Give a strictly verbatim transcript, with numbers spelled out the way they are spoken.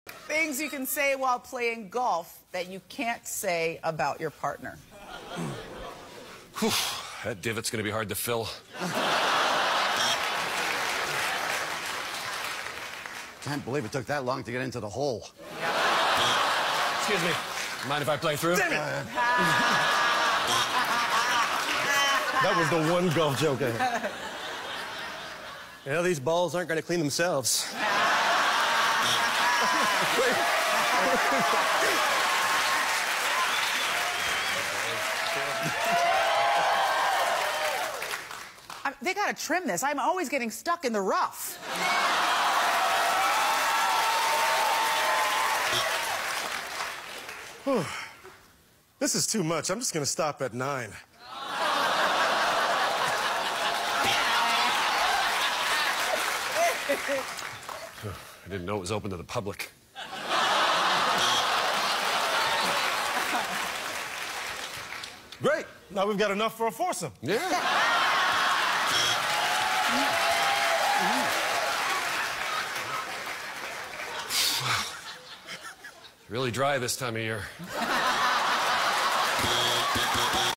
Things you can say while playing golf that you can't say about your partner. Whew, that divot's gonna be hard to fill. Can't believe it took that long to get into the hole. Excuse me. Mind if I play through? Damn it! That was the one golf joke I had. You know, these balls aren't going to clean themselves. I, they gotta trim this. I'm always getting stuck in the rough. Whew. This is too much. I'm just going to stop at nine. I didn't know it was open to the public. Great. Now we've got enough for a foursome. Yeah. Really dry this time of year.